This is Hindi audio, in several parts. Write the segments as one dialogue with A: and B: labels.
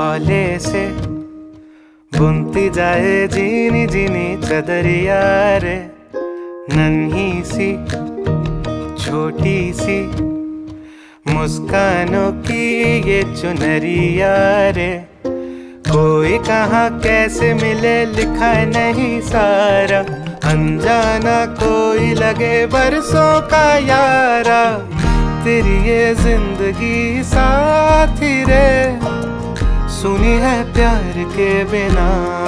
A: हौले से बुनती जाए जीनी जीनी चदरिया रे, नन्ही सी छोटी सी मुस्कानों की ये चुनरिया रे। कोई कहाँ कैसे मिले लिखा नहीं सारा, अनजाना कोई लगे बरसों का यारा। तेरी ये जिंदगी साथी रे, सुनी है प्यार के बिना।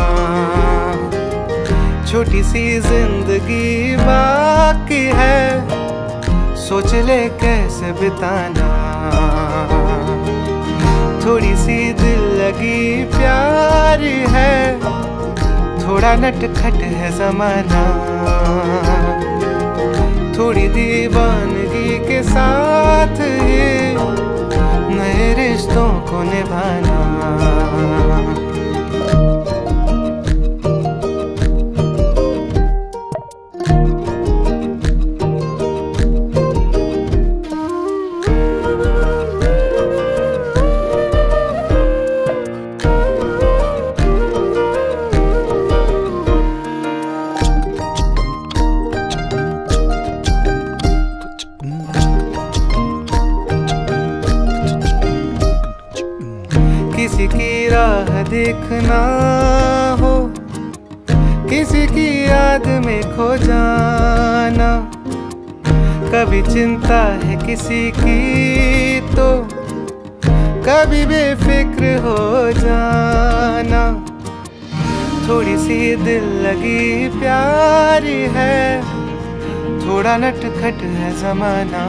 A: छोटी सी जिंदगी बाकी है, सोच ले कैसे बिताना। थोड़ी सी दिल लगी प्यारी है, थोड़ा नटखट है जमाना। थोड़ी दीवानगी के साथ ही नए रिश्तों को निभाना। किसी की राह देखना हो, किसी की याद में खो जाना। कभी चिंता है किसी की तो कभी बेफिक्र हो जाना। थोड़ी सी दिल लगी प्यारी है, थोड़ा नटखट है जमाना।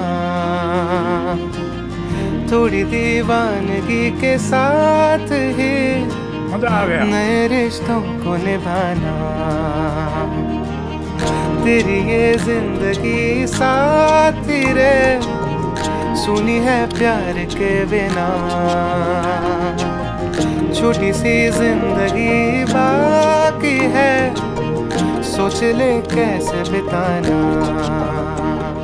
A: थोड़ी दीवानगी के साथ ही नए रिश्तों को निभाना। तेरी ये जिंदगी साथी रे, सुनी है प्यार के बिना। छोटी सी जिंदगी बाकी है, सोच ले कैसे बिताना।